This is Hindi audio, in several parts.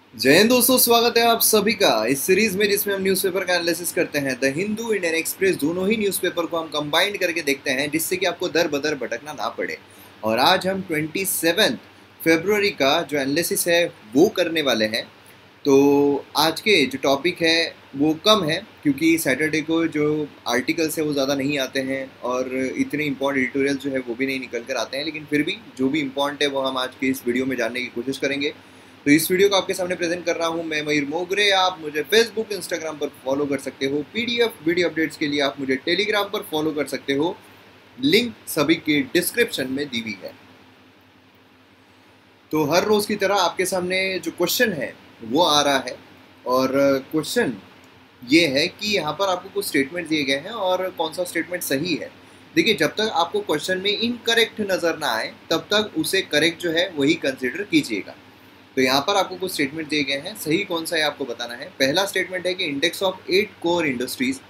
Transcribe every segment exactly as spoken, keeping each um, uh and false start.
जय हिंद दोस्तों, स्वागत है आप सभी का इस सीरीज में जिसमें हम न्यूज़पेपर का एनालिसिस करते हैं। द हिंदू, इंडियन एक्सप्रेस दोनों ही न्यूज़पेपर को हम कंबाइंड करके देखते हैं जिससे कि आपको दर बदर भटकना ना पड़े। और आज हम ट्वेंटी सेवेंथ फेब्रुवरी का जो एनालिसिस है वो करने वाले हैं। तो आज के जो टॉपिक है वो कम है क्योंकि सैटरडे को जो आर्टिकल्स है वो ज़्यादा नहीं आते हैं और इतने इंपॉर्टेंट एडिटोरियल जो है वो भी नहीं निकल कर आते हैं, लेकिन फिर भी जो भी इम्पॉर्टेंट है वो हम आज के इस वीडियो में जानने की कोशिश करेंगे। तो इस वीडियो को आपके सामने प्रेजेंट कर रहा हूं मैं मयूर मोगरे। आप मुझे फेसबुक, इंस्टाग्राम पर फॉलो कर सकते हो। पीडीएफ वीडियो अपडेट्स के लिए आप मुझे टेलीग्राम पर फॉलो कर सकते हो। लिंक सभी के डिस्क्रिप्शन में दी हुई है। तो हर रोज की तरह आपके सामने जो क्वेश्चन है वो आ रहा है और क्वेश्चन ये है कि यहाँ पर आपको कुछ स्टेटमेंट दिए गए हैं और कौन सा स्टेटमेंट सही है। देखिए, जब तक आपको क्वेश्चन में इनकरेक्ट नजर ना आए तब तक उसे करेक्ट जो है वही कंसिडर कीजिएगा। तो यहाँ पर आपको कुछ स्टेटमेंट दिए गए हैं, सही कौन सा है आपको बताना है। पहला स्टेटमेंट है कि index of eight core industries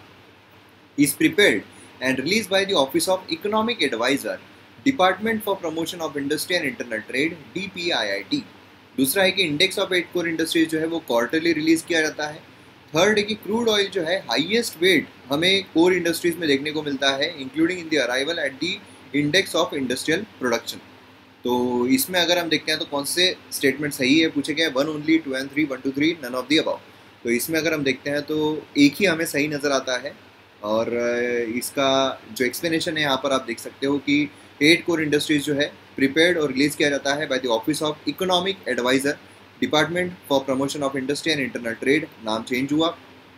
is prepared and release by the office of economic adviser, department for promotion of industry and internal trade, D P I I T. दूसरा है कि index of eight core industries जो है वो क्वार्टरली रिलीज किया जाता है। थर्ड है कि क्रूड ऑयल जो है हाईएस्ट वेट हमें कोर इंडस्ट्रीज में देखने को मिलता है, including in the arrival at the index of industrial production. तो इसमें अगर हम देखते हैं तो कौन से स्टेटमेंट सही है पूछे गए, one only, two and three, one two three, none of the above. तो इसमें अगर हम देखते हैं तो एक ही हमें सही नज़र आता है और इसका जो एक्सप्लेनेशन है यहाँ पर आप देख सकते हो कि एट कोर इंडस्ट्रीज जो है प्रिपेयर्ड और रिलीज किया जाता है by the office of economic adviser, department for promotion of industry and internal trade. नाम चेंज हुआ।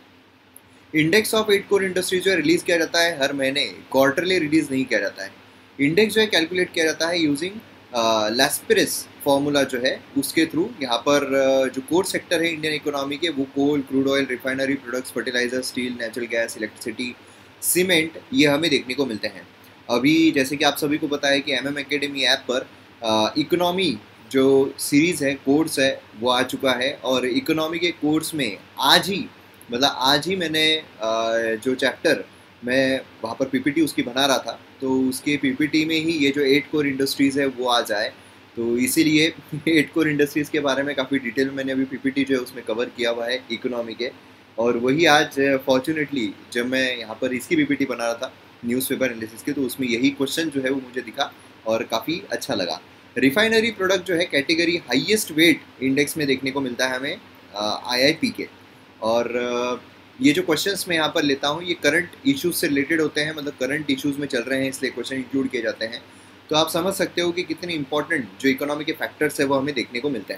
Index of eight core industries जो है रिलीज किया जाता है हर महीने, क्वार्टरली रिलीज नहीं किया जाता है। इंडेक्स जो है कैलकुलेट किया जाता है यूजिंग लैस्पेरिस फॉर्मूला जो है उसके थ्रू। यहाँ पर uh, जो कोर सेक्टर है इंडियन इकोनॉमी के वो coal, crude oil, refinery products, fertiliser, steel, natural gas, electricity, cement, ये हमें देखने को मिलते हैं। अभी जैसे कि आप सभी को पता है कि एम एम एकेडमी ऐप पर इकोनॉमी uh, जो सीरीज़ है, कोर्स है, वो आ चुका है और इकोनॉमी के कोर्स में आज ही मतलब आज ही मैंने uh, जो चैप्टर मैं वहाँ पर पीपीटी उसकी बना रहा था तो उसके पीपीटी में ही ये जो एट कोर इंडस्ट्रीज़ है वो आ जाए। तो इसीलिए एट कोर इंडस्ट्रीज़ के बारे में काफ़ी डिटेल मैंने अभी पीपीटी जो है उसमें कवर किया हुआ है इकोनॉमी के। और वही आज फॉर्चुनेटली जब मैं यहाँ पर इसकी पीपीटी बना रहा था न्यूज़पेपर एनालिसिस के, तो उसमें यही क्वेश्चन जो है वो मुझे दिखा और काफ़ी अच्छा लगा। रिफाइनरी प्रोडक्ट जो है कैटेगरी हाईएस्ट वेट इंडेक्स में देखने को मिलता है हमें आई आई पी के। और ये जो क्वेश्चंस मैं यहाँ पर लेता हूँ ये करंट इश्यूज से रिलेटेड होते हैं, मतलब करंट इश्यूज में चल रहे हैं इसलिए क्वेश्चन इंक्लूड किए जाते हैं। तो आप समझ सकते हो कि कितने इंपॉर्टेंट जो इकोनॉमी के फैक्टर्स है वो हमें देखने को मिलते हैं।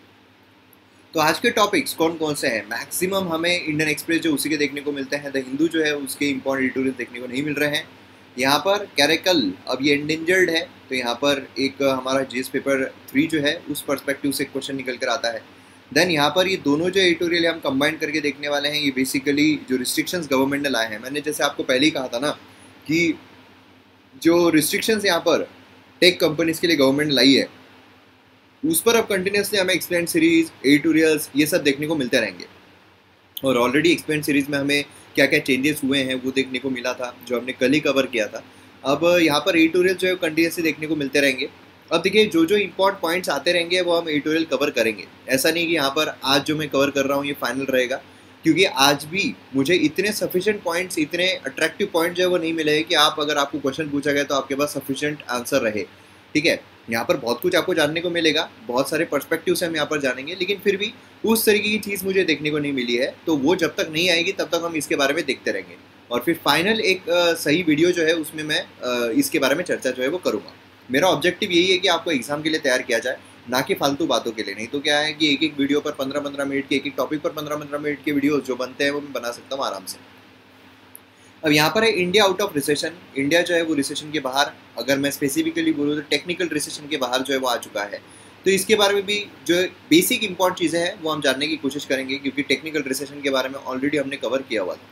तो आज के टॉपिक्स कौन कौन से हैं, मैक्सिमम हमें इंडियन एक्सप्रेस जो उसी के देखने को मिलते हैं। द हिंदू जो है उसके इंपॉर्टेंट एडिटोरियल देखने को नहीं मिल रहे हैं। यहाँ पर कैरेकल अब ये एंडेंजर्ड है तो यहाँ पर एक हमारा जीएस पेपर थ्री जो है उस पर्सपेक्टिव से क्वेश्चन निकल कर आता है। देन यहाँ पर ये दोनों जो एडिटोरियल हम कंबाइन करके देखने वाले हैं, ये बेसिकली जो रिस्ट्रिक्शंस गवर्नमेंट ने लाए हैं। मैंने जैसे आपको पहले ही कहा था ना कि जो रिस्ट्रिक्शंस यहाँ पर टेक कंपनीज के लिए गवर्नमेंट लाई है उस पर अब कंटिन्यूसली हमें एक्सप्लेन सीरीज, एडिटोरियल्स ये सब देखने को मिलते रहेंगे। और ऑलरेडी एक्सप्लेन सीरीज में हमें क्या क्या चेंजेस हुए हैं वो देखने को मिला था जो हमने कल ही कवर किया था। अब यहाँ पर एडिटोरियल जो है कंटिन्यूसली देखने को मिलते रहेंगे। अब देखिए, जो जो इंपॉर्टेंट पॉइंट्स आते रहेंगे वो हम एडिटोरियल कवर करेंगे। ऐसा नहीं कि यहाँ पर आज जो मैं कवर कर रहा हूँ ये फाइनल रहेगा, क्योंकि आज भी मुझे इतने सफिशिएंट पॉइंट्स, इतने अट्रैक्टिव पॉइंट जो है वो नहीं मिले हैं कि आप अगर आपको क्वेश्चन पूछा गया तो आपके पास सफिशिएंट आंसर रहे। ठीक है, यहाँ पर बहुत कुछ आपको जानने को मिलेगा, बहुत सारे पर्सपेक्टिव से हम यहाँ पर जानेंगे, लेकिन फिर भी उस तरीके की चीज़ मुझे देखने को नहीं मिली है। तो वो जब तक नहीं आएगी तब तक हम इसके बारे में देखते रहेंगे और फिर फाइनल एक आ, सही वीडियो जो है उसमें मैं आ, इसके बारे में चर्चा जो है वो करूँगा। मेरा ऑब्जेक्टिव यही है कि आपको एग्जाम के लिए तैयार किया जाए, ना कि फालतू बातों के लिए। नहीं तो क्या है कि एक एक वीडियो पर पंद्रह पंद्रह मिनट के, एक एक टॉपिक पर पंद्रह पंद्रह मिनट के वीडियो जो बनते हैं वो मैं बना सकता हूँ आराम से। अब यहाँ पर है India out of recession. India जो है वो रिसेशन के बाहर, अगर मैं स्पेसिफिकली बोलूँ तो टेक्निकल रिसेशन के बाहर जो है वो आ चुका है। तो इसके बारे में भी जो बेसिक इंपॉर्टेंट चीज़ें हैं वो हम जानने की कोशिश करेंगे, क्योंकि टेक्निकल रिसेशन के बारे में ऑलरेडी हमने कवर किया हुआ था।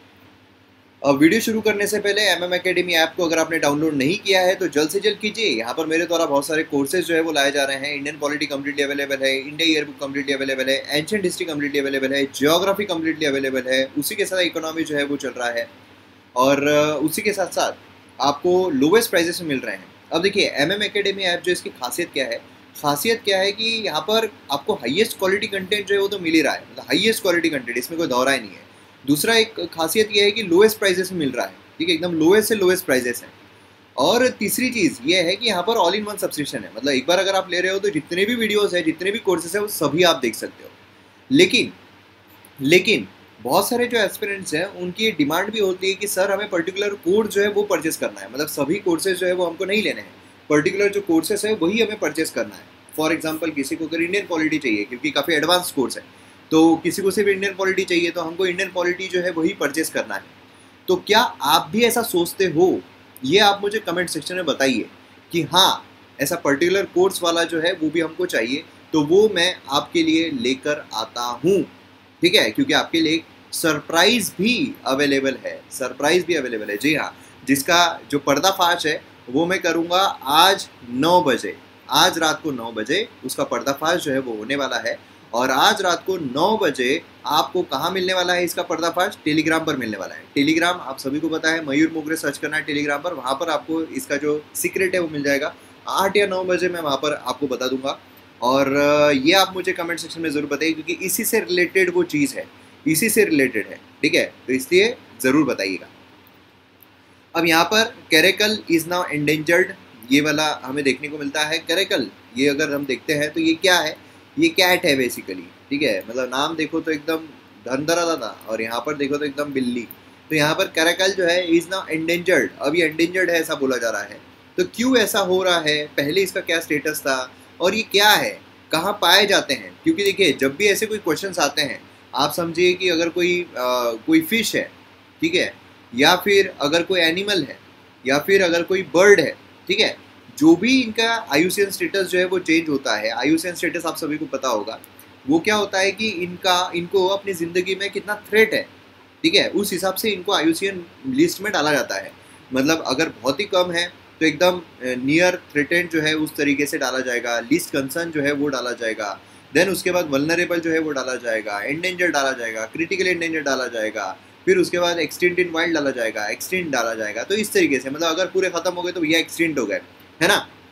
अब वीडियो शुरू करने से पहले एम एम एकेडमी ऐप को अगर आपने डाउनलोड नहीं किया है तो जल्द से जल्द कीजिए। यहाँ पर मेरे द्वारा बहुत सारे कोर्सेज जो है वो लाए जा रहे हैं। इंडियन पॉलिटी कम्प्लीटली अवेलेबल है, India year book completely available है, एंशिएंट हिस्ट्री कम्प्लीटली अवेलेबल है, जियोग्राफी कम्प्लीटली अवेलेबल है, उसी के साथ इकोनॉमी जो है वो चल रहा है और उसी के साथ साथ आपको लोवेस्ट प्राइजेस में मिल रहे हैं। अब देखिए, एम एम एकेडमी ऐप जो इसकी खासियत क्या है, खासियत क्या है कि यहाँ पर आपको हाईएस्ट क्वालिटी कंटेंट जो है वो तो मिल ही रहा है, मतलब हाईएस्ट क्वालिटी कंटेंट, इसमें कोई दौरा ही नहीं है। दूसरा एक खासियत ये है कि लोएस्ट प्राइजेस में मिल रहा है, ठीक है, एकदम लोएस्ट से लोएस्ट प्राइजेस हैं। और तीसरी चीज़ ये है कि यहाँ पर ऑल इन वन सब्सक्रिप्शन है, मतलब एक बार अगर आप ले रहे हो तो जितने भी वीडियोस है, जितने भी कोर्सेज है, वो सभी आप देख सकते हो। लेकिन लेकिन बहुत सारे जो एस्पिरेंट्स हैं उनकी डिमांड भी होती है कि सर हमें पर्टिकुलर कोर्स जो है वो परचेस करना है, मतलब सभी कोर्सेज जो है वो हमको नहीं लेने हैं, पर्टिकुलर जो कोर्सेज है वही हमें परचेस करना है। फॉर एग्जांपल किसी को अगर इंडियन पॉलिटी चाहिए क्योंकि काफ़ी एडवांस कोर्स है, तो किसी को सिर्फ इंडियन पॉलिटी चाहिए तो हमको इंडियन पॉलिटी जो है वही परचेस करना है। तो क्या आप भी ऐसा सोचते हो? ये आप मुझे कमेंट सेक्शन में बताइए कि हाँ, ऐसा पर्टिकुलर कोर्स वाला जो है वो भी हमको चाहिए, तो वो मैं आपके लिए लेकर आता हूँ, ठीक है, क्योंकि आपके लिए सरप्राइज भी अवेलेबल है, सरप्राइज भी अवेलेबल है। जी हाँ, जिसका जो पर्दाफाश है वो मैं करूँगा आज नौ बजे, आज रात को नौ बजे उसका पर्दाफाश जो है वो होने वाला है। और आज रात को नौ बजे आपको कहाँ मिलने वाला है इसका पर्दाफाश? टेलीग्राम पर मिलने वाला है। टेलीग्राम आप सभी को पता है, मयूर मोगरे सर्च करना है टेलीग्राम पर, वहाँ पर आपको इसका जो सीक्रेट है वो मिल जाएगा। आठ या नौ बजे मैं वहाँ पर आपको बता दूंगा। और ये आप मुझे कमेंट सेक्शन में ज़रूर बताइए क्योंकि इसी से रिलेटेड वो चीज़ है, इसी से रिलेटेड है, ठीक है, तो इसलिए ज़रूर बताइएगा। अब यहाँ पर कैरेकल इज़ नाउ एंडेंजर्ड, ये वाला हमें देखने को मिलता है। कैरेकल, ये अगर हम देखते हैं तो ये क्या है? ये कैट है बेसिकली, ठीक है, मतलब नाम देखो तो एकदम धनधरा दादा और यहाँ पर देखो तो एकदम बिल्ली। तो यहाँ पर कैरेकल जो है इज़ नाउ एंडेंजर्ड, अब ये एंडेंजर्ड है ऐसा बोला जा रहा है। तो क्यों ऐसा हो रहा है? पहले इसका क्या स्टेटस था और ये क्या है, कहाँ पाए जाते हैं? क्योंकि देखिए जब भी ऐसे कोई क्वेश्चंस आते हैं, आप समझिए कि अगर कोई आ, कोई फिश है, ठीक है, या फिर अगर कोई एनिमल है, या फिर अगर कोई बर्ड है, ठीक है, जो भी इनका आईयूसीएन स्टेटस जो है वो चेंज होता है। आईयूसीएन स्टेटस आप सभी को पता होगा, वो क्या होता है कि इनका इनको अपनी ज़िंदगी में कितना थ्रेट है, ठीक है, उस हिसाब से इनको आईयूसीएन लिस्ट में डाला जाता है। मतलब अगर बहुत ही कम है तो एकदम नियर थ्रेटेंड जो है उस तरीके से डाला जाएगा, लीस्ट कंसर्न जो है वो डाला जाएगा, देन उसके बाद वल्नरेबल जो है वो डाला जाएगा, एंडेंजर डाला जाएगा, क्रिटिकल एंडेंजर डाला जाएगा, फिर उसके बाद एक्सटिंक्ट इन वाइल्ड डाला जाएगा, एक्सटिंक्ट डाला जाएगा। तो इस तरीके से, मतलब अगर पूरे खत्म हो गए तो ये एक्सटिंक्ट हो गए, है ना।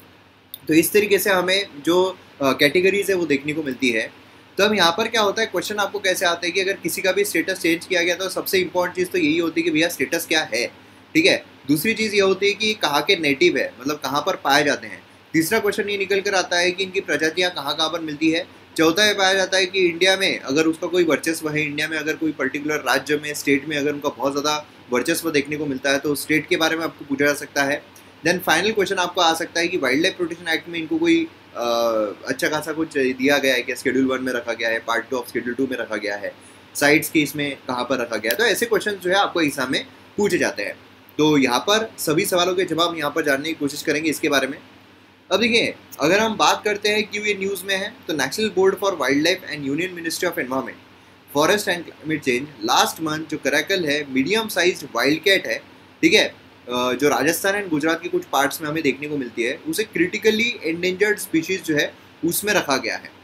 तो इस तरीके से हमें जो कैटेगरीज है वो देखने को मिलती है। तो अब यहाँ पर क्या होता है, क्वेश्चन आपको कैसे आता है कि अगर किसी का भी स्टेटस चेंज किया गया तो सबसे इंपॉर्टेंट चीज़ तो यही होती है कि भैया स्टेटस क्या है, ठीक है। दूसरी चीज़ ये होती है कि कहाँ के नेटिव है, मतलब कहाँ पर पाए जाते हैं। तीसरा क्वेश्चन ये निकल कर आता है कि इनकी प्रजातियाँ कहाँ कहाँ पर मिलती है। चौथा ये पाया जाता है कि इंडिया में अगर उसका कोई वर्चस्व है, इंडिया में अगर कोई पर्टिकुलर राज्य में, स्टेट में अगर उनका बहुत ज़्यादा वर्चस्व देखने को मिलता है तो स्टेट के बारे में आपको पूछा जा सकता है। देन फाइनल क्वेश्चन आपको आ सकता है कि वाइल्ड लाइफ प्रोटेक्शन एक्ट में इनको कोई आ, अच्छा खासा कुछ दिया गया है क्या? शेड्यूल वन में रखा गया है, part two of schedule two में रखा गया है, साइट्स की इसमें कहाँ पर रखा गया है। तो ऐसे क्वेश्चन जो है आपको एग्जाम में पूछे जाते हैं। तो यहाँ पर सभी सवालों के जवाब यहाँ पर जानने की कोशिश करेंगे इसके बारे में। अब देखिए, अगर हम बात करते हैं क्यों ये न्यूज़ में है, तो national board for wild life and union ministry of environment, forest and climate change last month जो कैरेकल है, मीडियम साइज वाइल्ड कैट है, ठीक है, जो राजस्थान एंड गुजरात के कुछ पार्ट्स में हमें देखने को मिलती है, उसे क्रिटिकली एंडेंजर्ड स्पीशीज जो है उसमें रखा गया है,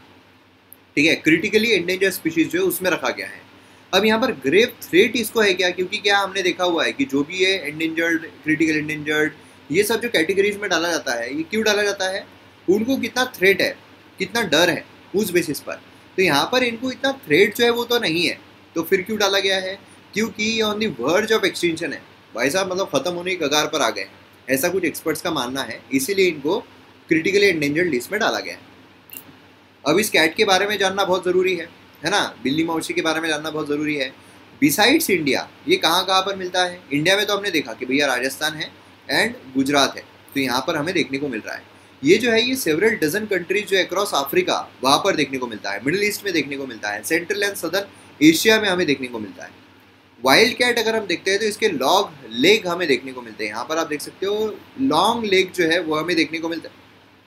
ठीक है, क्रिटिकली एंडेंजर्ड स्पीशीज जो है उसमें रखा गया है। अब यहाँ पर ग्रेव थ्रेट इसको है क्या? क्योंकि क्या हमने देखा हुआ है कि जो भी है एंडेंजर्ड, क्रिटिकल एंडेंजर्ड, ये सब जो कैटेगरीज में डाला जाता है, ये क्यों डाला जाता है? उनको कितना थ्रेट है, कितना डर है उस बेसिस पर। तो यहाँ पर इनको इतना थ्रेट जो है वो तो नहीं है, तो फिर क्यों डाला गया है? क्योंकि ये on the verge of extinction है भाई साहब, मतलब ख़त्म होने की कगार पर आ गए, ऐसा कुछ एक्सपर्ट्स का मानना है, इसीलिए इनको क्रिटिकली एंडेंजर्ड लिस्ट में डाला गया है। अब इस कैट के बारे में जानना बहुत ज़रूरी है, है ना, बिल्ली मौसी के बारे में जानना बहुत ज़रूरी है। बिसाइड्स इंडिया ये कहाँ कहाँ पर मिलता है? इंडिया में तो हमने देखा कि भैया राजस्थान है एंड गुजरात है, तो यहाँ पर हमें देखने को मिल रहा है। ये जो है ये सेवरल डजन कंट्रीज जो अक्रॉस अफ्रीका वहाँ पर देखने को मिलता है, मिडिल ईस्ट में देखने को मिलता है, सेंट्रल एंड सदर्न एशिया में हमें देखने को मिलता है। वाइल्ड कैट अगर हम देखते हैं तो इसके लॉन्ग लेग हमें देखने को मिलते हैं, यहाँ पर आप देख सकते हो लॉन्ग लेग जो है वो हमें देखने को मिलता है,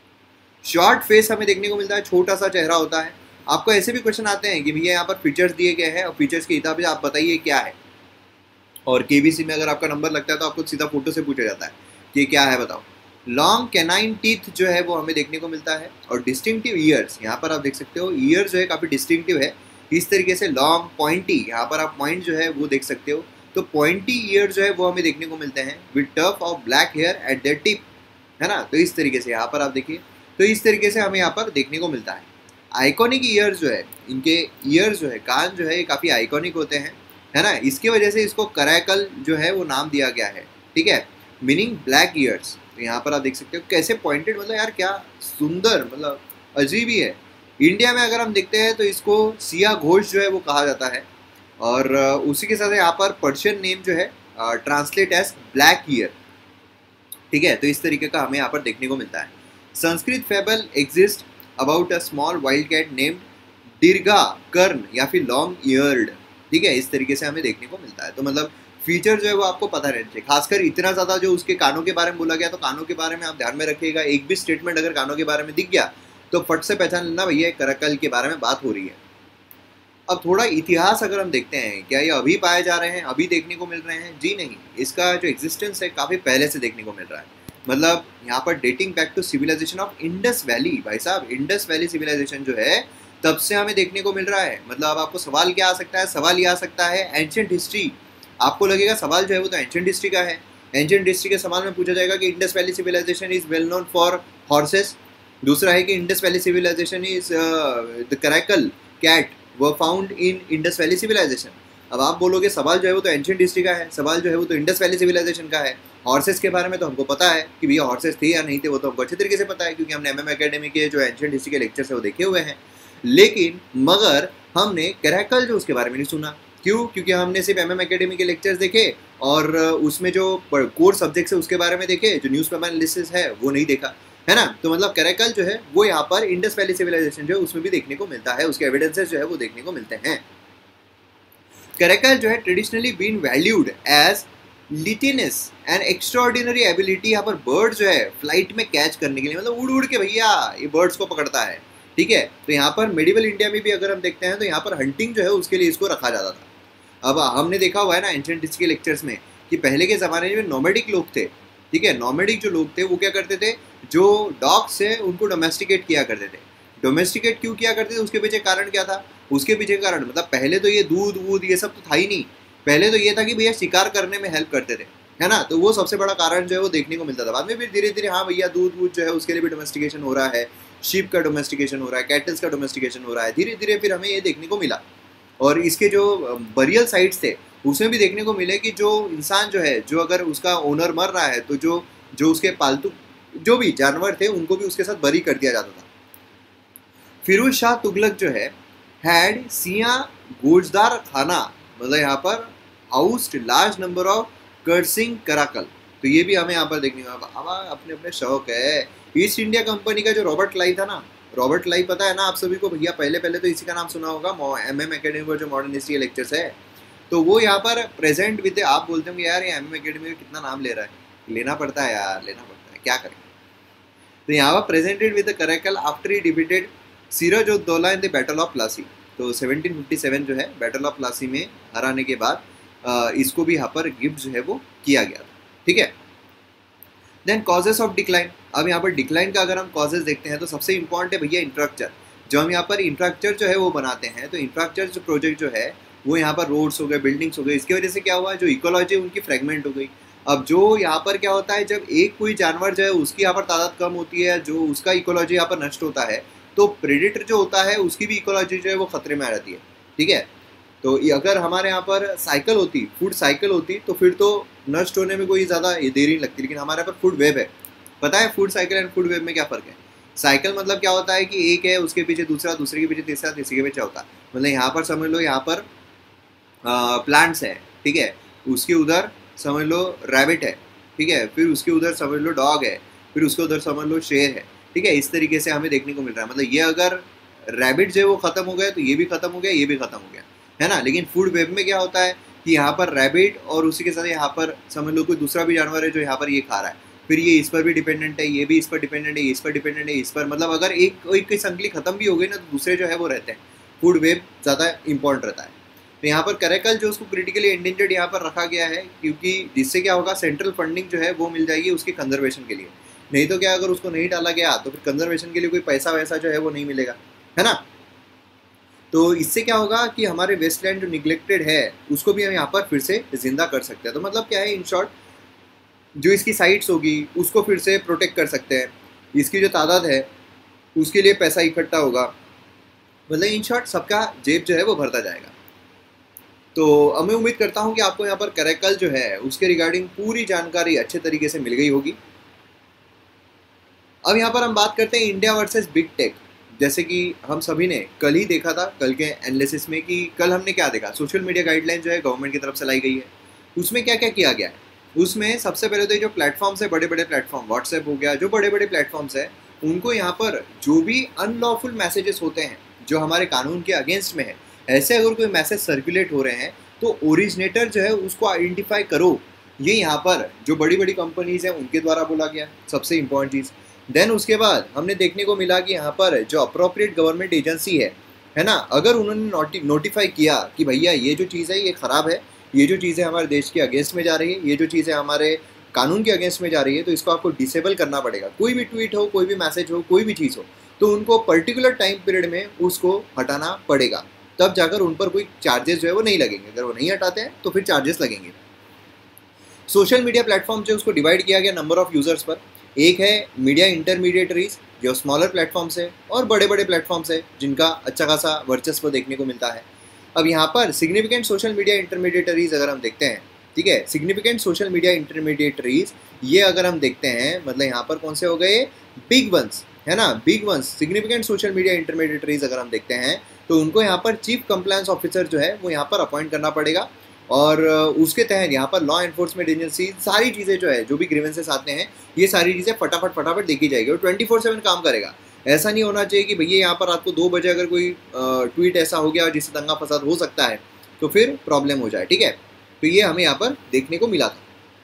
शॉर्ट फेस हमें देखने को मिलता है, छोटा सा चेहरा होता है। आपको ऐसे भी क्वेश्चन आते हैं कि भैया यहाँ पर फीचर्स दिए गए हैं और फीचर्स के हिसाब से आप बताइए क्या है, और केबीसी में अगर आपका नंबर लगता है तो आपको सीधा फोटो से पूछा जाता है कि क्या है बताओ। लॉन्ग कैनाइन टीथ जो है वो हमें देखने को मिलता है, और डिस्टिंक्टिव ईयर्स, यहाँ पर आप देख सकते हो ईयर जो है काफ़ी डिस्टिंक्टिव है, इस तरीके से लॉन्ग पॉइंटी, यहाँ पर आप पॉइंट जो है वो देख सकते हो, तो पॉइंटी ईयर जो है वो हमें देखने को मिलते हैं with tuft of black hair at their tip, है ना। तो इस तरीके से यहाँ पर आप देखिए तो इस तरीके से हमें यहाँ पर देखने को मिलता है। आइकॉनिक ईयर्स जो है, इनके ईयर्स जो है, कान जो है, ये काफ़ी आइकॉनिक होते हैं, है ना। इसकी वजह से इसको करैकल जो है वो नाम दिया गया है, ठीक है, मीनिंग ब्लैक ईयर्स। तो यहाँ पर आप देख सकते हो कैसे पॉइंटेड, मतलब यार क्या सुंदर, मतलब अजीब ही है। इंडिया में अगर हम देखते हैं तो इसको सिया घोष जो है वो कहा जाता है, और उसी के साथ यहाँ पर पर्शियन नेम जो है ट्रांसलेट एज ब्लैक ईयर, ठीक है। तो इस तरीके का हमें यहाँ पर देखने को मिलता है। Sanskrit fable exist about a small wild cat named Dirgha Karna या फिर लॉन्ग ईयर्ड, ठीक है। इस तरीके से हमें देखने को मिलता है। तो मतलब फीचर जो है वो आपको पता रहना चाहिए, खासकर इतना ज़्यादा जो उसके कानों के बारे में बोला गया, तो कानों के बारे में आप ध्यान में रखिएगा। एक भी स्टेटमेंट अगर कानों के बारे में दिख गया तो फट से पहचान लेना भैया करैकल के बारे में बात हो रही है। अब थोड़ा इतिहास अगर हम देखते हैं, क्या ये अभी पाए जा रहे हैं, अभी देखने को मिल रहे हैं? जी नहीं, इसका जो एग्जिस्टेंस है काफ़ी पहले से देखने को मिल रहा है। मतलब यहाँ पर dating back to civilization of Indus Valley, भाई साहब इंडस वैली सिविलाइजेशन जो है तब से हमें देखने को मिल रहा है। मतलब अब आपको सवाल क्या आ सकता है? सवाल ये आ सकता है एंशिएंट हिस्ट्री। आपको लगेगा सवाल जो है वो तो एंशिएंट हिस्ट्री का है। एंशिएंट हिस्ट्री के सवाल में पूछा जाएगा कि Indus Valley civilization is well known for horses. दूसरा है कि Indus Valley civilization is the caracal cat वो found in Indus Valley civilization. अब आप बोलोगे सवाल जो है वो तो एंशिएंट हिस्ट्री का है, सवाल जो है वो तो इंडस वैली सिविलाइजेशन का है। हॉर्सेस के बारे में तो हमको पता है कि भैया हॉर्सेस थे या नहीं थे, वो तो हमको अच्छे तरीके से पता है, क्योंकि हमने एमएम एकेडमी के जो एंशिएंट हिस्ट्री के लेक्चर्स है वो देखे हुए हैं। लेकिन मगर हमने करैकल जो उसके बारे में नहीं सुना। क्यों? क्योंकि हमने सिर्फ एमएम एकेडमी के लेक्चर्स देखे और उसमें जो कोर सब्जेक्ट्स है उसके बारे में देखे, जो न्यूज़ पेपर एनालिसिस है वो नहीं देखा, है ना। तो मतलब करैकल जो है वो यहाँ पर इंडस वैली सिविलाइजेशन जो है उसमें भी देखने को मिलता है, उसके एविडेंसेस जो है वो देखने को मिलते हैं। करैकल जो है traditionally been valued as litheness and extraordinary ability. यहाँ पर बर्ड जो है फ्लाइट में कैच करने के लिए, मतलब उड़ उड़ के भैया ये बर्ड्स को पकड़ता है, ठीक है। तो यहाँ पर मेडिवल इंडिया में भी अगर हम देखते हैं तो यहाँ पर हंटिंग जो है उसके लिए इसको रखा जाता था। अब हमने देखा हुआ है ना एंशिएंट हिस्ट्री के लेक्चर्स में कि पहले के ज़माने में नोमैडिक लोग थे, ठीक है। नोमैडिक जो लोग थे वो क्या करते थे, जो डॉग्स है उनको डोमेस्टिकेट किया करते थे। डोमेस्टिकेट क्यों किया करते थे? उसके पीछे कारण क्या था? उसके पीछे कारण मतलब पहले तो ये दूध वूध ये सब तो था ही नहीं। पहले तो ये था कि भैया शिकार करने में हेल्प करते थे, है ना। तो वो सबसे बड़ा कारण जो है वो देखने को मिलता था। बाद में फिर धीरे धीरे हाँ भैया दूध वूध जो है उसके लिए भी डोमेस्टिकेशन हो रहा है, शीप का डोमेस्टिकेशन हो रहा है, कैटल्स का डोमेस्टिकेशन हो रहा है, धीरे धीरे फिर हमें ये देखने को मिला। और इसके जो बरियल साइट्स थे उसमें भी देखने को मिले कि जो इंसान जो है, जो अगर उसका ओनर मर रहा है तो जो जो उसके पालतू जो भी जानवर थे उनको भी उसके साथ बरी कर दिया जाता था। फिरोज शाह तुगलक जो है हैड सिया गोजदार खाना, मतलब यहाँ पर housed large number of coursing caracal. तो ये भी हमें यहाँ पर देखने को अब अपने अपने शौक है। ईस्ट इंडिया कंपनी का जो रॉबर्ट क्लाइव था ना, रॉबर्ट क्लाइव पता है ना आप सभी को भैया, पहले पहले तो इसी का नाम सुना होगा, एम एम एकेडमी पर जो मॉडर्न हिस्ट्री लेक्चर्स है। तो वो यहाँ पर प्रेजेंट विद, आप बोलते होंगे यार ये एम एम एकेडमी का कितना नाम ले रहा है, लेना पड़ता है यार, लेना पड़ता है, क्या करें। तो यहाँ पर presented with caracal after he defeated Siraj ud Daula in the battle of Plassey. तो सेवनटीन फिफ्टी सेवन जो है बैटल ऑफ प्लासी में हराने के बाद इसको भी यहाँ पर गिफ्ट जो है वो किया गया था, ठीक है। Then causes of decline. अब यहाँ पर डिक्लाइन का अगर हम कॉजेस देखते हैं तो सबसे इंपॉर्टेंट है भैया इंफ्रास्ट्रक्चर। जो हम यहाँ पर इंफ्रास्ट्रक्चर जो है वो बनाते हैं, तो इंफ्रास्ट्रक्चर जो प्रोजेक्ट जो है वो यहाँ पर रोड्स हो गए, बिल्डिंग्स हो गए, इसकी वजह से क्या हुआ, जो इकोलॉजी उनकी फ्रेगमेंट हो गई। अब जो यहाँ पर क्या होता है, जब एक कोई जानवर जो है उसकी यहाँ पर तादाद कम होती है, जो उसका इकोलॉजी यहाँ पर नष्ट होता है, तो प्रेडेटर जो होता है उसकी भी इकोलॉजी जो है वो खतरे में आ जाती है, ठीक है। तो अगर हमारे यहाँ पर साइकिल होती, फूड साइकिल होती, तो फिर तो नष्ट होने में कोई ज़्यादा देरी नहीं लगती। लेकिन हमारे यहाँ पर फूड वेब है। पता है food cycle and food web में क्या फ़र्क है? साइकिल मतलब क्या होता है कि एक है, उसके पीछे दूसरा, दूसरे के पीछे तीसरा, तीसरे के पीछे चौथा। मतलब यहाँ पर समझ लो यहाँ पर प्लांट्स है, ठीक है, उसके उधर समझ लो रैबिट है, ठीक है, फिर उसके उधर समझ लो डॉग है, फिर उसके उधर समझ लो शेर है, ठीक है। इस तरीके से हमें देखने को मिल रहा है। मतलब ये अगर रैबिट जो है वो ख़त्म हो गया तो ये भी ख़त्म हो गया, ये भी ख़त्म हो गया, है ना। लेकिन फूड वेब में क्या होता है कि यहाँ पर रैबिट और उसी के साथ यहाँ पर समझ लो कोई दूसरा भी जानवर है जो यहाँ पर ये खा रहा है, फिर ये इस पर भी डिपेंडेंट है, ये भी इस पर डिपेंडेंट है, ये इस पर डिपेंडेंट है, इस पर, मतलब अगर एक एक की संकली खत्म भी हो गई ना तो दूसरे जो है वो रहते हैं। फूड वेब ज़्यादा इंपॉर्टेंट रहता है। तो यहाँ पर करैकल जो उसको क्रिटिकली एंडेंजर्ड यहाँ पर रखा गया है, क्योंकि जिससे क्या होगा, सेंट्रल फंडिंग जो है वो मिल जाएगी उसके कंजर्वेशन के लिए। नहीं तो क्या, अगर उसको नहीं डाला गया तो फिर कंजर्वेशन के लिए कोई पैसा वैसा जो है वो नहीं मिलेगा, है ना। तो इससे क्या होगा कि हमारे वेस्टलैंड जो निगलेक्टेड है उसको भी हम यहाँ पर फिर से जिंदा कर सकते हैं। तो मतलब क्या है, इन शॉर्ट जो इसकी साइट्स होगी उसको फिर से प्रोटेक्ट कर सकते हैं। इसकी जो तादाद है उसके लिए पैसा इकट्ठा होगा, मतलब इन शॉर्ट सबका जेब जो है वो भरता जाएगा। तो अब मैं उम्मीद करता हूँ कि आपको यहाँ पर करेकल जो है उसके रिगार्डिंग पूरी जानकारी अच्छे तरीके से मिल गई होगी। अब यहाँ पर हम बात करते हैं इंडिया वर्सेस बिग टेक। जैसे कि हम सभी ने कल ही देखा था, कल के एनालिसिस में, कि कल हमने क्या देखा, सोशल मीडिया गाइडलाइन जो है गवर्नमेंट की तरफ से लाई गई है। उसमें क्या क्या किया गया है, उसमें सबसे पहले तो जो प्लेटफॉर्म्स है, बड़े बड़े प्लेटफॉर्म, व्हाट्सएप हो गया, जो बड़े बड़े प्लेटफॉर्म्स है, उनको यहाँ पर जो भी अनलॉफुल मैसेजेस होते हैं जो हमारे कानून के अगेंस्ट में है, ऐसे अगर कोई मैसेज सर्कुलेट हो रहे हैं तो ओरिजिनेटर जो है उसको आइडेंटिफाई करो। ये यहाँ पर जो बड़ी बड़ी कंपनीज हैं उनके द्वारा बोला गया, सबसे इम्पोर्टेंट चीज़। देन उसके बाद हमने देखने को मिला कि यहाँ पर जो अप्रोप्रिएट गवर्नमेंट एजेंसी है है ना, अगर उन्होंने नोटि नोटिफाई किया कि भैया ये जो चीज़ है ये ख़राब है, ये जो चीज़ें हमारे देश के अगेंस्ट में जा रही है, ये जो चीज़ें हमारे कानून के अगेंस्ट में जा रही है, तो इसको आपको डिसेबल करना पड़ेगा। कोई भी ट्वीट हो, कोई भी मैसेज हो, कोई भी चीज़ हो, तो उनको पर्टिकुलर टाइम पीरियड में उसको हटाना पड़ेगा, तब जाकर उन पर कोई चार्जेस जो है वो नहीं लगेंगे। अगर वो नहीं हटाते हैं तो फिर चार्जेस लगेंगे। सोशल मीडिया प्लेटफॉर्म जो उसको डिवाइड किया गया नंबर ऑफ यूजर्स पर। एक है मीडिया इंटरमीडिएटरीज जो स्मॉलर प्लेटफॉर्म्स है, और बड़े बड़े प्लेटफॉर्म्स है जिनका अच्छा खासा वर्चस्व देखने को मिलता है। अब यहाँ पर सिग्निफिकेंट सोशल मीडिया इंटरमीडिएटरीज अगर हम देखते हैं, ठीक है, सिग्निफिकेंट सोशल मीडिया इंटरमीडिएटरीज ये अगर हम देखते हैं, मतलब यहाँ पर कौन से हो गए, बिग वंस, है ना, big ones. Significant social media intermediaries अगर हम देखते हैं तो उनको यहाँ पर चीफ कंप्लायंस ऑफिसर जो है वो यहाँ पर अपॉइंट करना पड़ेगा, और उसके तहत यहाँ पर लॉ एनफोर्समेंट एजेंसी सारी चीज़ें जो है, जो भी ग्रीवेंसेस आते हैं, ये सारी चीज़ें फटाफट फटाफट देखी जाएगी, और ट्वेंटी फोर सेवन काम करेगा। ऐसा नहीं होना चाहिए कि भैया यहाँ पर आपको दो बजे अगर कोई ट्वीट ऐसा हो गया जिससे दंगा फसाद हो सकता है तो फिर प्रॉब्लम हो जाए, ठीक है। तो ये हमें यहाँ पर देखने को मिला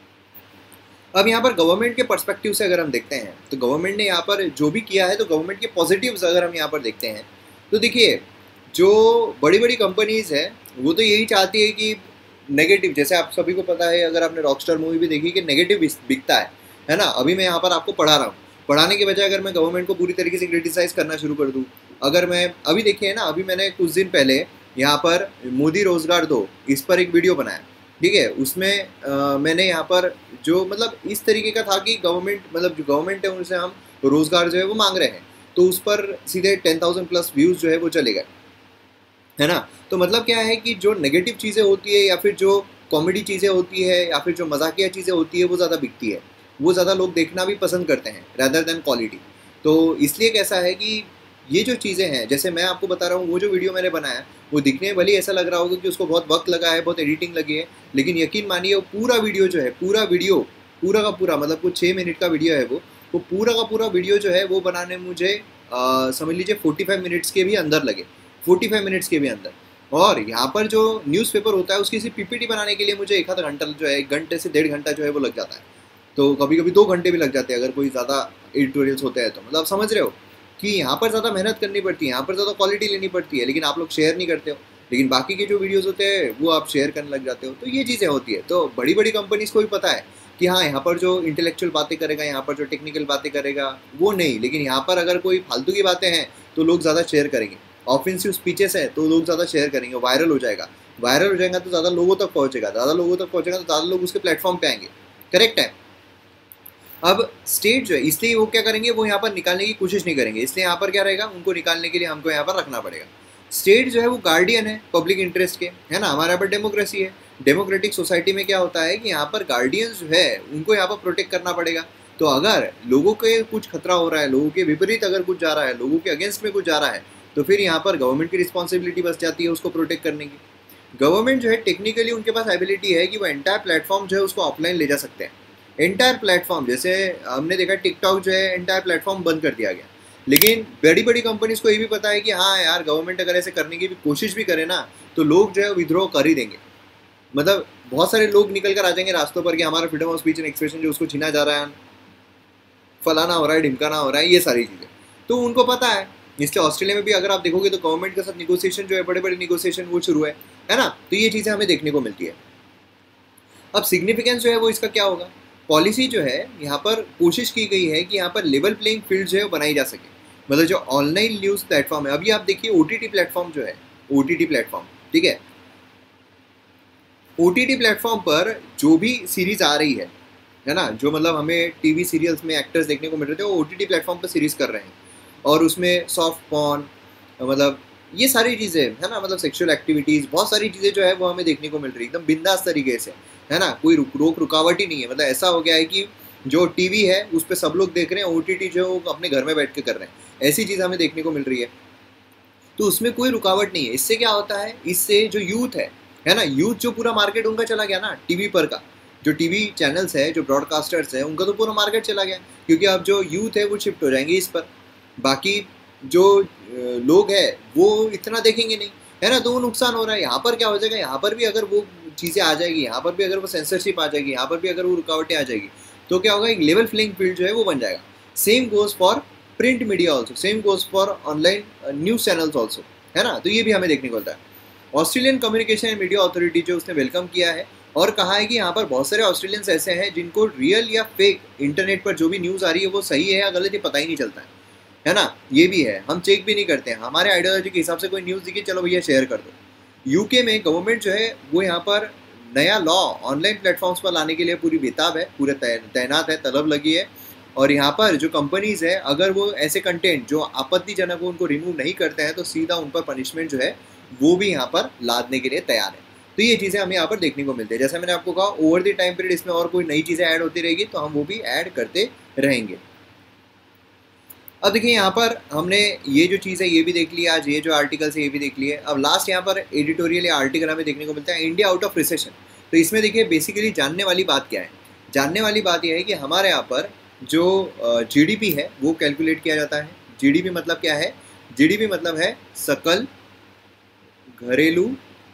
था। अब यहाँ पर गवर्नमेंट के पर्सपेक्टिव से अगर हम देखते हैं तो गवर्नमेंट ने यहाँ पर जो भी किया है, तो गवर्नमेंट के पॉजिटिव्स अगर हम यहाँ पर देखते हैं तो देखिए, जो बड़ी बड़ी कंपनीज़ है वो तो यही चाहती है कि नेगेटिव, जैसे आप सभी को पता है, अगर आपने रॉकस्टार मूवी भी देखी, कि नेगेटिव बिकता है है ना। अभी मैं यहाँ पर आपको पढ़ा रहा हूँ, पढ़ाने के बजाय अगर मैं गवर्नमेंट को पूरी तरीके से क्रिटिसाइज करना शुरू कर दूँ, अगर मैं अभी देखिए ना, अभी मैंने कुछ दिन पहले यहाँ पर मोदी रोजगार दो, इस पर एक वीडियो बनाया, ठीक है। उसमें आ, मैंने यहाँ पर जो मतलब इस तरीके का था कि गवर्नमेंट, मतलब जो गवर्नमेंट है उनसे हम रोजगार जो है वो मांग रहे हैं, तो उस पर सीधे टेन थाउजेंड प्लस व्यूज़ जो है वो चले गए, है ना। तो मतलब क्या है कि जो नेगेटिव चीज़ें होती है, या फिर जो कॉमेडी चीज़ें होती है, या फिर जो मजाकिया चीज़ें होती है, वो ज़्यादा बिकती है, वो ज़्यादा लोग देखना भी पसंद करते हैं रैदर देन क्वालिटी। तो इसलिए कैसा है कि ये जो चीज़ें हैं, जैसे मैं आपको बता रहा हूँ, वो जो वीडियो मैंने बनाया वो दिखने में भले ऐसा लग रहा होगा कि उसको बहुत वक्त लगा है, बहुत एडिटिंग लगी है, लेकिन यकीन मानिए वो पूरा वीडियो जो है, पूरा वीडियो पूरा का पूरा, मतलब कुछ छः मिनट का वीडियो है वो वो पूरा का पूरा वीडियो जो है वो बनाने में मुझे समझ लीजिए फोर्टी फाइव मिनट्स के भी अंदर लगे, फोर्टी फाइव मिनट्स के भी अंदर। और यहाँ पर जो न्यूज़पेपर होता है उसकी सिर्फ पीपीटी बनाने के लिए मुझे एक आधा घंटा जो है, एक घंटे से डेढ़ घंटा जो है वो लग जाता है, तो कभी कभी दो घंटे भी लग जाते हैं अगर कोई ज़्यादा एडिटोरियल्स होते हैं तो। मतलब समझ रहे हो कि यहाँ पर ज़्यादा मेहनत करनी पड़ती है, यहाँ पर ज़्यादा क्वालिटी लेनी पड़ती है, लेकिन आप लोग शेयर नहीं करते हो, लेकिन बाकी के जो वीडियोज़ होते हैं वो आप शेयर करने लग जाते हो। तो ये चीज़ें होती है। तो बड़ी बड़ी कंपनीज़ को भी पता है कि हाँ, यहाँ पर जो इंटेलेक्चुअल बातें करेगा, यहाँ पर जो टेक्निकल बातें करेगा वो नहीं, लेकिन यहाँ पर अगर कोई फालतू की बातें हैं तो लोग ज़्यादा शेयर करेंगे, ऑफेंसिव स्पीचेस है तो लोग ज़्यादा शेयर करेंगे, वायरल हो जाएगा, वायरल हो जाएगा तो ज़्यादा लोगों तक पहुँचेगा, ज़्यादा लोगों तक पहुँचेगा तो ज़्यादा लोग उसके प्लेटफॉर्म पे आएंगे, करेक्ट है। अब स्टेट जो है, इसलिए वो क्या करेंगे, वो यहाँ पर निकालने की कोशिश नहीं करेंगे, इसलिए यहाँ पर क्या रहेगा, उनको निकालने के लिए हमको यहाँ पर रखना पड़ेगा। स्टेट जो है वो गार्डियन है पब्लिक इंटरेस्ट के, है ना। हमारे यहाँ पर डेमोक्रेसी है, डेमोक्रेटिक सोसाइटी में क्या होता है कि यहाँ पर गार्डियंस जो है उनको यहाँ पर प्रोटेक्ट करना पड़ेगा। तो अगर लोगों के कुछ खतरा हो रहा है, लोगों के विपरीत अगर कुछ जा रहा है, लोगों के अगेंस्ट में कुछ जा रहा है, तो फिर यहाँ पर गवर्नमेंट की रिस्पॉन्सिबिलिटी बच जाती है उसको प्रोटेक्ट करने की। गवर्नमेंट जो है टेक्निकली उनके पास एबिलिटी है कि वो एंटायर प्लेटफॉर्म जो है उसको ऑफलाइन ले जा सकते हैं। एंटायर प्लेटफॉर्म, जैसे हमने देखा टिकटॉक जो है एंटायर प्लेटफॉर्म बंद कर दिया गया, लेकिन बड़ी बड़ी कंपनीज को ये भी पता है कि हाँ यार, गवर्नमेंट अगर ऐसे करने की भी कोशिश भी करे ना तो लोग जो है विद्रोह कर ही देंगे। मतलब बहुत सारे लोग निकल कर आ जाएंगे रास्तों पर कि हमारा freedom of speech and expression जो उसको छीना जा रहा है, फलाना हो रहा है, ढिमकाना हो रहा है, ये सारी चीज़ें तो उनको पता है। इसलिए ऑस्ट्रेलिया में भी अगर आप देखोगे तो गवर्नमेंट के साथ निगोसिएशन जो है, बड़े बड़े निगोसिएशन वो शुरू है है ना। तो ये चीज़ें हमें देखने को मिलती है। अब सिग्निफिकेंस जो है वो इसका क्या होगा, पॉलिसी जो है यहाँ पर कोशिश की गई है कि यहाँ पर लेवल प्लेइंग फील्ड जो है वो बनाई जा सके। मतलब जो ऑनलाइन न्यूज़ प्लेटफॉर्म है, अभी आप देखिए ओटीटी प्लेटफॉर्म जो है, ओटीटी प्लेटफॉर्म, ठीक है, ओटीटी प्लेटफॉर्म पर जो भी सीरीज आ रही है है ना, जो मतलब हमें टीवी सीरियल्स में एक्टर्स देखने को मिल रहे थे, वो ओटीटी प्लेटफॉर्म पर सीरीज कर रहे हैं। और उसमें सॉफ्ट पॉर्न, मतलब ये सारी चीज़ें है ना, मतलब सेक्सुअल एक्टिविटीज़, बहुत सारी चीज़ें जो है वो हमें देखने को मिल रही है एकदम बिंदास तरीके से, है ना, कोई रुक रोक रुकावट ही नहीं है। मतलब ऐसा हो गया है कि जो टीवी है उस पर सब लोग देख रहे हैं, ओटीटी जो है वो अपने घर में बैठ के कर रहे हैं, ऐसी चीज़ हमें देखने को मिल रही है। तो उसमें कोई रुकावट नहीं है। इससे क्या होता है, इससे जो यूथ है है ना, यूथ जो पूरा मार्केट उनका चला गया ना टीवी पर का, जो टीवी चैनल्स है, जो ब्रॉडकास्टर्स है, उनका तो पूरा मार्केट चला गया, क्योंकि अब जो यूथ है वो शिफ्ट हो जाएंगे इस पर। बाकी जो लोग हैं वो इतना देखेंगे नहीं, है ना, तो वो नुकसान हो रहा है। यहाँ पर क्या हो जाएगा, यहाँ पर भी अगर वो चीज़ें आ जाएगी, यहाँ पर भी अगर वो सेंसरशिप आ जाएगी, यहाँ पर भी अगर वो रुकावटें आ जाएगी, तो क्या होगा, एक लेवल प्लेइंग फील्ड जो है वो बन जाएगा। Same goes for print media also, same goes for online news channels also, है ना। तो ये भी हमें देखने को मिलता है। Australian communication and media authority जो उसने वेलकम किया है और कहा है कि यहाँ पर बहुत सारे ऑस्ट्रेलियंस ऐसे हैं जिनको रियल या फेक इंटरनेट पर जो भी न्यूज़ आ रही है वो सही है या गलत, ये पता ही नहीं चलता है, है ना। ये भी है, हम चेक भी नहीं करते हैं, हमारे आइडियोलॉजी के हिसाब से कोई न्यूज़ दिखी, चलो भैया शेयर कर दो। यूके में गवर्नमेंट जो है वो यहाँ पर नया लॉ ऑनलाइन प्लेटफॉर्म्स पर लाने के लिए पूरी बेताब है, पूरे तैनात है, तलब लगी है। और यहाँ पर जो कंपनीज़ है, अगर वो ऐसे कंटेंट जो आपत्तिजनक हो उनको रिमूव नहीं करते हैं तो सीधा उन पर पनिशमेंट जो है वो भी यहाँ पर लादने के लिए तैयार है। तो ये चीज़ें हमें यहाँ पर देखने को मिलती है। जैसा मैंने आपको कहा, ओवर द टाइम पीरियड इसमें और कोई नई चीज़ें ऐड होती रहेगी तो हम वो भी ऐड करते रहेंगे। अब देखिए यहाँ पर हमने ये जो चीज़ है ये भी देख लिया, आज ये जो आर्टिकल्स है ये भी देख लिए। अब लास्ट यहाँ पर एडिटोरियल या आर्टिकल हमें देखने को मिलता है, इंडिया आउट ऑफ रिसेशन। तो इसमें देखिए बेसिकली जानने वाली बात क्या है, जानने वाली बात यह है कि हमारे यहाँ पर जो जीडीपी है वो कैलकुलेट किया जाता है। जीडीपी मतलब क्या है, जीडीपी मतलब है सकल घरेलू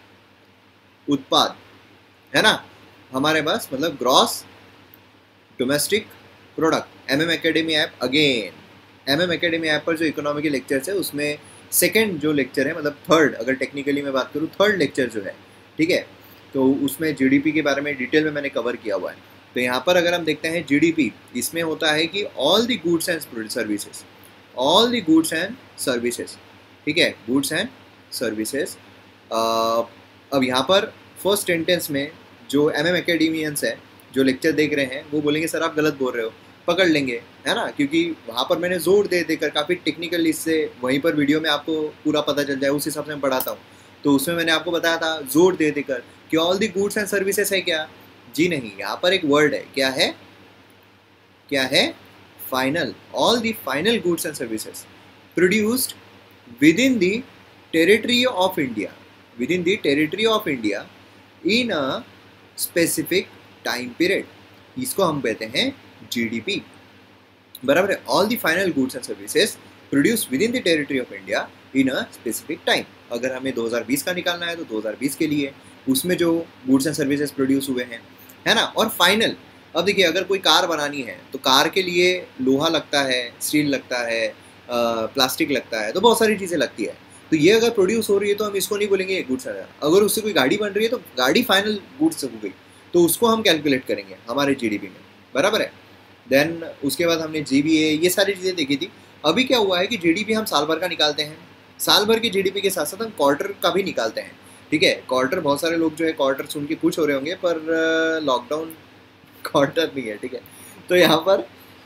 उत्पाद, है ना, हमारे पास मतलब gross domestic product. M M academy app, again M M academy app पर जो इकोनॉमी के लेक्चर्स है उसमें सेकंड जो लेक्चर है, मतलब थर्ड, अगर टेक्निकली मैं बात करूँ थर्ड लेक्चर जो है, ठीक है, तो उसमें जीडीपी के बारे में डिटेल में मैंने कवर किया हुआ है। तो यहाँ पर अगर हम देखते हैं जीडीपी, इसमें होता है कि all the goods and services, all the goods and services, ठीक है, गुड्स एंड सर्विसेज। अब यहाँ पर फर्स्ट सेंटेंस में जो एम एम एकेडमियंस है जो लेक्चर देख रहे हैं वो बोलेंगे सर आप गलत बोल रहे हो, पकड़ लेंगे, है ना, क्योंकि वहाँ पर मैंने जोर दे देकर काफ़ी टेक्निकल, इससे वहीं पर वीडियो में आपको पूरा पता चल जाए, उस हिसाब से मैं पढ़ाता हूँ। तो उसमें मैंने आपको बताया था जोर दे देकर कि all the goods and services है क्या, जी नहीं, यहाँ पर एक वर्ड है, क्या है, क्या है, final. All the final goods and services produced within the territory of India, within the territory of India in a specific time period, इसको हम कहते हैं जीडीपी, बराबर है। All the final goods and services produced within the territory of India in a specific time. अगर हमें दो हज़ार बीस का निकालना है तो दो हज़ार बीस के लिए उसमें जो गुड्स एंड सर्विसेज प्रोड्यूस हुए हैं, है ना। और फाइनल, अब देखिए अगर कोई कार बनानी है तो कार के लिए लोहा लगता है, स्टील लगता है, प्लास्टिक लगता है, तो बहुत सारी चीज़ें लगती है। तो ये अगर प्रोड्यूस हो रही है तो हम इसको नहीं बोलेंगे गुड्स। अगर उससे कोई गाड़ी बन रही है तो गाड़ी फाइनल गुड्स हो गई, तो उसको हम कैलकुलेट करेंगे हमारे जीडीपी में, बराबर है। देन उसके बाद हमने जीबीए, ये सारी चीज़ें देखी थी। अभी क्या हुआ है कि जीडीपी हम साल भर का निकालते हैं, साल भर की जीडीपी के साथ साथ हम क्वार्टर का भी निकालते हैं, ठीक है। क्वार्टर, बहुत सारे लोग जो है क्वार्टर सुन के खुश हो रहे होंगे, पर लॉकडाउन क्वार्टर नहीं है, ठीक है। तो यहाँ पर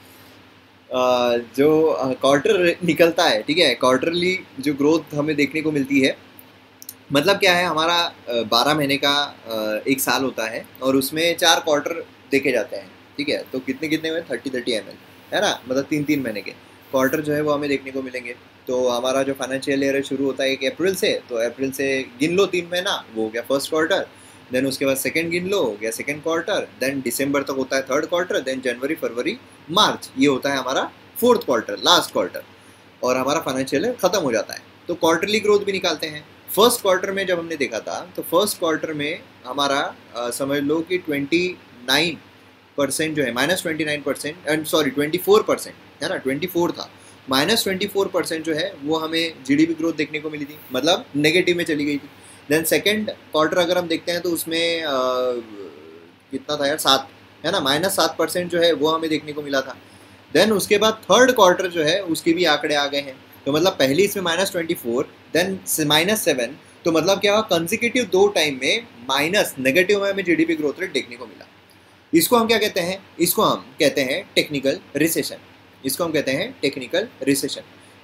जो क्वार्टर निकलता है, ठीक है, क्वार्टरली जो ग्रोथ हमें देखने को मिलती है, मतलब क्या है, हमारा बारह महीने का एक साल होता है और उसमें चार क्वार्टर देखे जाते हैं, ठीक है। तो कितने कितने में, थर्टी थर्टी एम एल, है ना, मतलब तीन तीन महीने के क्वार्टर जो है वो हमें देखने को मिलेंगे। तो हमारा जो फाइनेंशियल ईयर शुरू होता है एक अप्रैल से, तो अप्रैल से गिन लो तीन महीना, वो हो गया फर्स्ट क्वार्टर। देन उसके बाद सेकंड गिन लो, हो गया सेकंड क्वार्टर। देन दिसंबर तक होता है थर्ड क्वार्टर। देन जनवरी, फरवरी, मार्च, ये होता है हमारा फोर्थ क्वार्टर, लास्ट क्वार्टर, और हमारा फाइनेंशियल ईयर खत्म हो जाता है। तो क्वार्टरली ग्रोथ भी निकालते हैं। फर्स्ट क्वार्टर में जब हमने देखा था तो फर्स्ट क्वार्टर में हमारा आ, समझ लो कि ट्वेंटी नाइन परसेंट जो है, minus twenty nine percent and sorry twenty four percent, है ना, ट्वेंटी फोर था, माइनस ट्वेंटी फोर परसेंट जो है वो हमें जीडीपी ग्रोथ देखने को मिली थी, मतलब नेगेटिव में चली गई थी। देन सेकंड क्वार्टर अगर हम देखते हैं तो उसमें आ, कितना था यार, सात, है ना, माइनस सात परसेंट जो है वो हमें देखने को मिला था। देन उसके बाद थर्ड क्वार्टर जो है उसके भी आंकड़े आ गए हैं, तो मतलब पहली इसमें minus twenty four, then minus seven, तो मतलब क्या हुआ, कंसेक्यूटिव दो टाइम में माइनस नेगेटिव में हमें जीडीपी ग्रोथ रेट देखने को मिला। इसको हम क्या कहते हैं, इसको हम कहते हैं टेक्निकल रिसेशन, इसको हम कहते हैं टेक्निकल रिसेशन।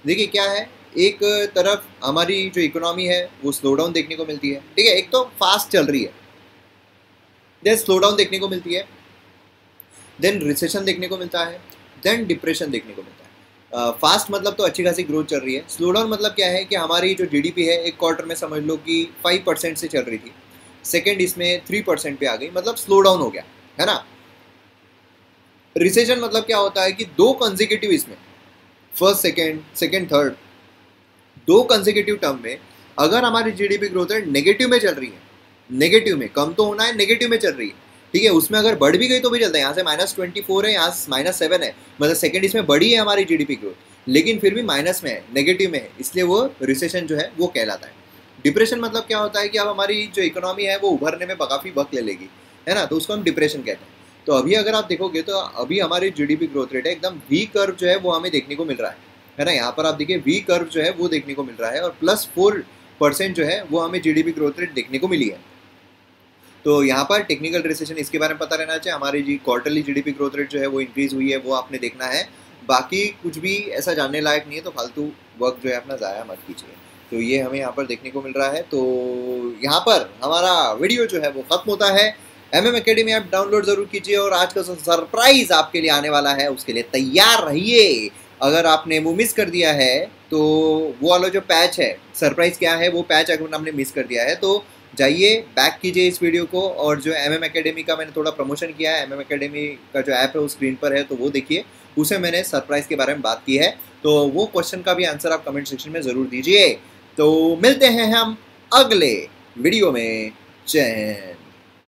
देखिए क्या है, एक तरफ हमारी जो इकोनॉमी है वो स्लो डाउन देखने को मिलती है, ठीक है, एक तो फास्ट चल रही है, देन स्लो डाउन देखने को मिलती है, देन रिसेशन देखने को मिलता है, देन डिप्रेशन देखने को मिलता है। फास्ट uh, मतलब तो अच्छी खासी ग्रोथ चल रही है। स्लो डाउन मतलब क्या है कि हमारी जो जीडीपी है एक क्वार्टर में समझ लो कि फाइव परसेंट से चल रही थी, सेकेंड इसमें थ्री परसेंट पे आ गई, मतलब स्लो डाउन हो गया, है ना। रिसेशन मतलब क्या होता है कि दो कंसेक्यूटिव इसमें, फर्स्ट सेकेंड सेकेंड थर्ड, दो कंसेक्यूटिव टर्म में अगर हमारी जीडीपी ग्रोथ रेट नेगेटिव में चल रही है, नेगेटिव में, कम तो होना है, नेगेटिव में चल रही है, ठीक है, उसमें अगर बढ़ भी गई तो भी चलता है। यहाँ से माइनस ट्वेंटी फोर है, यहाँ माइनस सेवन है, मतलब सेकंड इसमें बढ़ी है हमारी जीडीपी ग्रोथ, लेकिन फिर भी माइनस में है, नेगेटिव में है, इसलिए वो रिसेशन जो है वो कहलाता है। डिप्रेशन मतलब क्या होता है कि अब हमारी जो इकोनॉमी है वो उभरने में काफ़ी वक्त ले लेगी, है ना, तो उसको हम डिप्रेशन कहते हैं। तो अभी अगर आप देखोगे तो अभी हमारी जीडीपी ग्रोथ रेट है एकदम वी कर्व जो है वो हमें देखने को मिल रहा है, है ना। यहाँ पर आप देखिए वी कर्व जो है वो देखने को मिल रहा है और प्लस फोर परसेंट जो है वो हमें जीडीपी ग्रोथ रेट देखने को मिली है। तो यहाँ पर टेक्निकल रिसेशन इसके बारे में पता रहना चाहिए। हमारी G quarterly GDP growth rate जो है वो इंक्रीज हुई है, वो आपने देखना है। बाकी कुछ भी ऐसा जानने लायक नहीं है, तो फालतू वक्त जो है अपना ज़ाया मत कीजिए। तो ये हमें यहाँ पर देखने को मिल रहा है। तो यहाँ पर हमारा वीडियो जो है वो ख़त्म होता है। M M academy app download ज़रूर कीजिए और आज का सरप्राइज़ आपके लिए आने वाला है, उसके लिए तैयार रहिए। अगर आपने वो मिस कर दिया है तो वो वाला जो पैच है, सरप्राइज़ क्या है, वो पैच अगर आपने मिस कर दिया है तो जाइए बैक कीजिए इस वीडियो को, और जो एम एम अकेडमी का मैंने थोड़ा प्रमोशन किया है, एम एम अकेडमी का जो ऐप है वो स्क्रीन पर है, तो वो देखिए, उसे मैंने सरप्राइज़ के बारे में बात की है। तो वो क्वेश्चन का भी आंसर आप कमेंट सेक्शन में ज़रूर दीजिए। तो मिलते हैं हम अगले वीडियो में। जय हिंद।